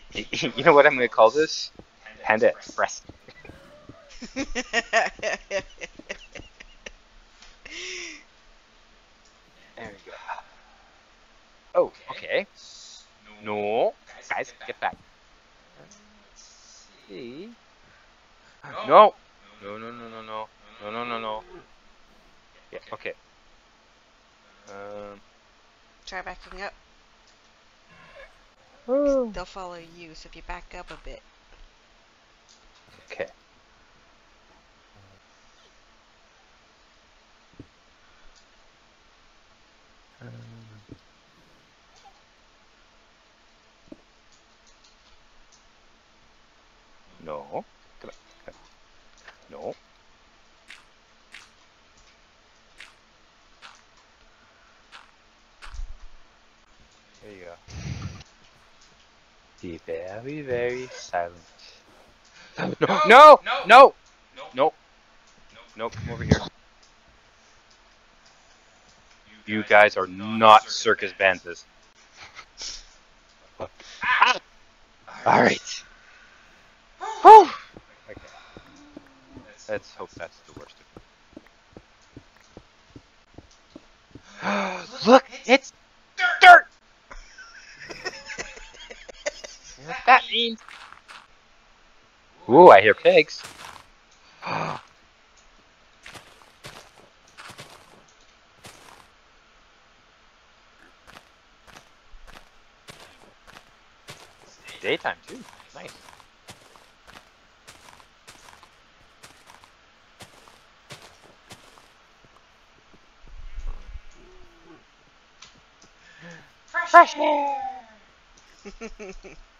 You know what I'm gonna call this? Panda Express. There we go. Oh, okay. No, guys, get back. Let's see. No, no, no, no, no, no, no, no, no, no. Yeah, okay. Um. Try backing up. Oh. They'll follow you, so if you back up a bit. Okay. No. Come on. Come on. No. There you go. Be very, very silent. No, no, no, no, no. Come over here. You guys are not circus bandits. Ah! All right. Whew. Okay. Let's hope that's the worst of it. Look, it's dirt. You know what that means? Ooh, I hear pigs. Daytime too. Nice. Fresh air.